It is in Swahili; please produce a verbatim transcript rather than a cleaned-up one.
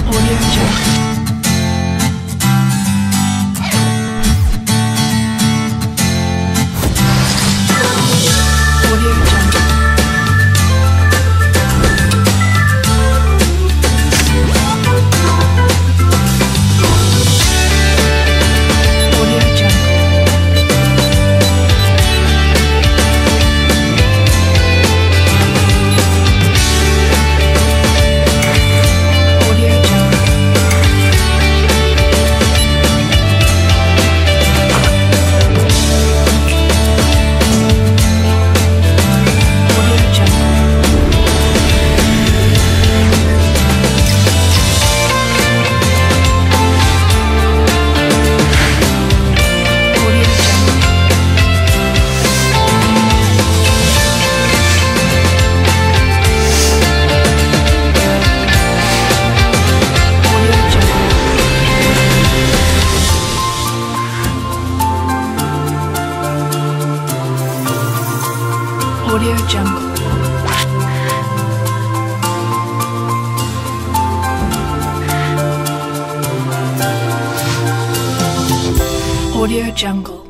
Audio Jungle. Audio Jungle. Audio Jungle. Audio Jungle. Audio Jungle. Audio Jungle. Audio Jungle. Audio Jungle. Audio Jungle.